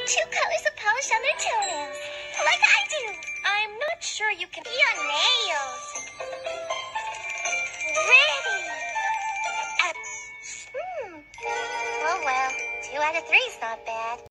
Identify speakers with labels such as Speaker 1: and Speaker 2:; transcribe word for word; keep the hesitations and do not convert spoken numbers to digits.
Speaker 1: two colors of polish on their toenails, like I do.
Speaker 2: I'm not sure you can...
Speaker 1: Your nails. Ready. Uh, hmm. Oh, well, two out of three's not bad.